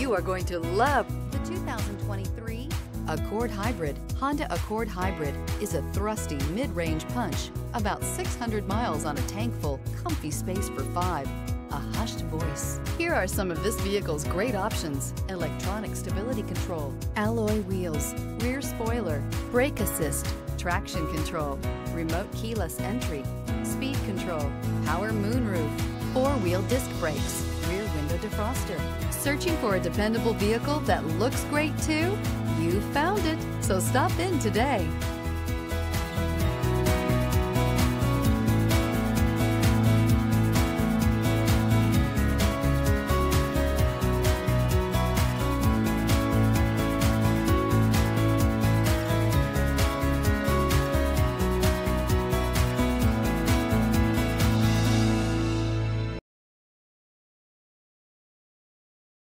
You are going to love the 2023 Accord Hybrid. Honda Accord Hybrid is a thrusty mid-range punch, about 600 miles on a tank full, comfy space for 5, a hushed voice. Here are some of this vehicle's great options: electronic stability control, alloy wheels, rear spoiler, brake assist, traction control, remote keyless entry, speed control, power moonroof, 4-wheel disc brakes, rear window defroster. Searching for a dependable vehicle that looks great too? You found it, so stop in today.